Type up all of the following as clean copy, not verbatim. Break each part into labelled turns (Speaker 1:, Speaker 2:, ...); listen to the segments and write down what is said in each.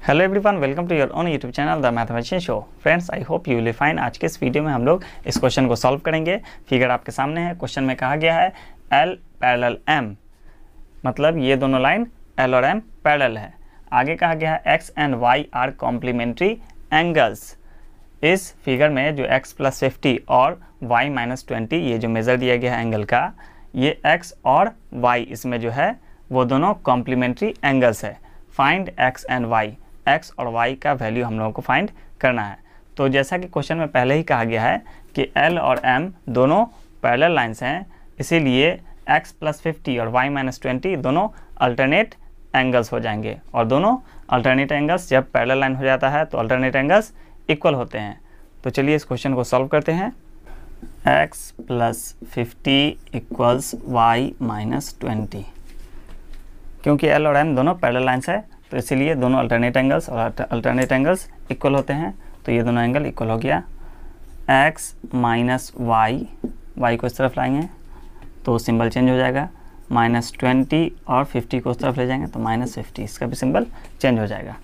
Speaker 1: Hello everyone, welcome to your own YouTube channel the mathematician show. Friends, I hope you will fine. आज के इस video में हम लोग इस क्वेश्चन को सॉल्व करेंगे। फिगर आपके सामने है। क्वेश्चन में कहा गया है L पैरेलल M, मतलब ये दोनों लाइन L और M पैरेलल है। आगे कहा गया है X and Y are complementary angles. इस फिगर में जो X प्लस 50 और Y माइनस 20 ये जो मेज़र दिया गया है एंगल का, ये X और Y इसमें जो है वो दोनों कॉम्प्लीमेंट्री एंगल्स है। Find X and Y, X और Y का वैल्यू हम लोगों को फाइंड करना है। तो जैसा कि क्वेश्चन में पहले ही कहा गया है कि L और M दोनों पैरेलल लाइंस हैं, इसीलिए X प्लस 50 और Y माइनस 20 दोनों अल्टरनेट एंगल्स हो जाएंगे। और दोनों अल्टरनेट एंगल्स जब पैरेलल लाइन हो जाता है तो अल्टरनेट एंगल्स इक्वल होते हैं। तो चलिए इस क्वेश्चन को सॉल्व करते हैं। X plus 50 equals Y minus 20। क्योंकि L और M दोनों पैरेलल लाइंस है तो इसीलिए दोनों अल्टरनेट एंगल्स और अल्टरनेट एंगल्स इक्वल होते हैं। तो ये दोनों एंगल इक्वल हो गया। X माइनस Y को इस तरफ लाएंगे तो सिंबल चेंज हो जाएगा। माइनस 20 और 50 को उस तरफ ले जाएंगे तो माइनस 50, इसका भी सिंबल चेंज हो जाएगा।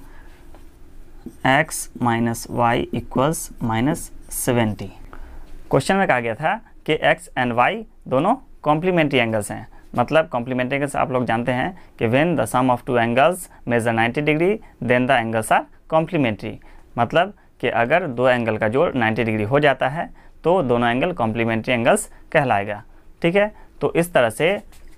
Speaker 1: X minus Y equals minus 70। Question में कहा गया था कि X एंड Y दोनों कॉम्प्लीमेंट्री एंगल्स हैं। मतलब कॉम्प्लीमेंट्री एंगल्स आप लोग जानते हैं कि when the sum of two angles measure 90 degree then the angles are complementary. मतलब कि अगर दो एंगल का जोड़ 90 डिग्री हो जाता है तो दोनों एंगल कॉम्प्लीमेंट्री एंगल्स कहलाएगा। ठीक है, तो इस तरह से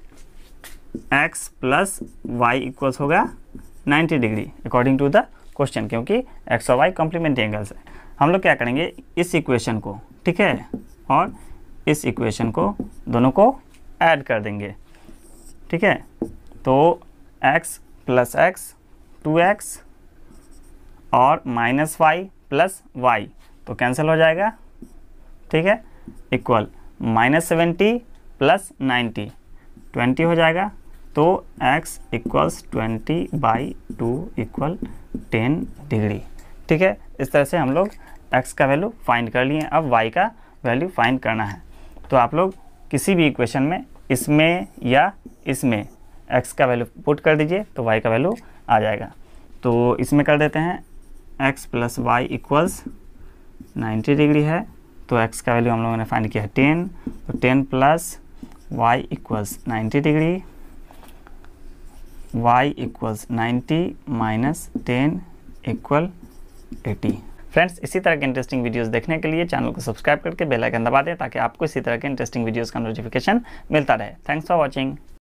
Speaker 1: x प्लस वाई इक्वल्स होगा 90 degree according to the question, क्योंकि x और y कॉम्प्लीमेंट्री एंगल्स है। हम लोग क्या करेंगे, इस इक्वेशन को, ठीक है, और इस इक्वेशन को दोनों को ऐड कर देंगे। ठीक है, तो x प्लस x 2x और माइनस वाई प्लस वाई तो कैंसिल हो जाएगा। ठीक है, इक्वल माइनस 70 प्लस 90 20 हो जाएगा। तो x इक्वल्स 20/2 इक्वल 10 डिग्री। ठीक है, इस तरह से हम लोग x का वैल्यू फाइंड कर लिए। अब y का वैल्यू फाइंड करना है। तो आप लोग किसी भी इक्वेशन में इसमें या इसमें x का वैल्यू पुट कर दीजिए तो y का वैल्यू आ जाएगा। तो इसमें कर देते हैं x plus Y equals 90 degree है। तो x का वैल्यू हम लोगों ने फाइंड किया है 10, तो 10 plus Y equals 90 degree, y equals 90 minus 10 equal 80। Friends, इसी तरह के इंटरेस्टिंग वीडियोस देखने के लिए चैनल को सब्सक्राइब करके बेल आइकन दबा दें ताकि आपको इसी तरह के इंटरेस्टिंग वीडियोस का नोटिफिकेशन मिलता रहे। Thanks for watching.